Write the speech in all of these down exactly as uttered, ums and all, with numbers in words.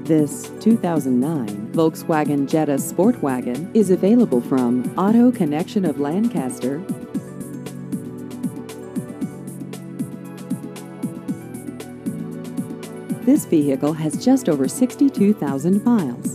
This two thousand nine Volkswagen Jetta SportWagen is available from Auto Connection of Lancaster. This vehicle has just over sixty-two thousand miles.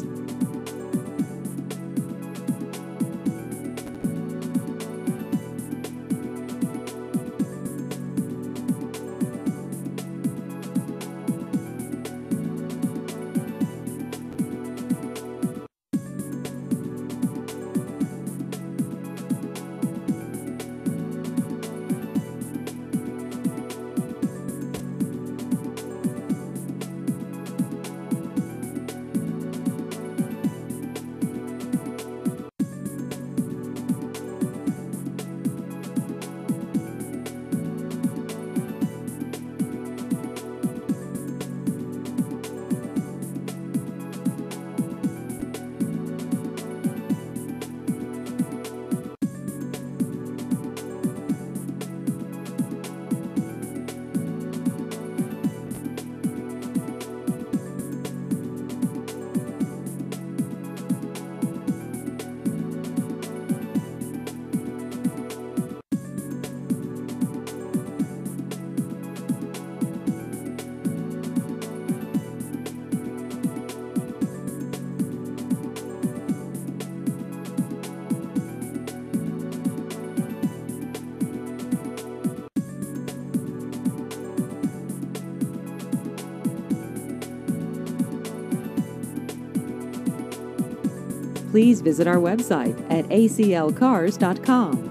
Please visit our website at a c l cars dot com.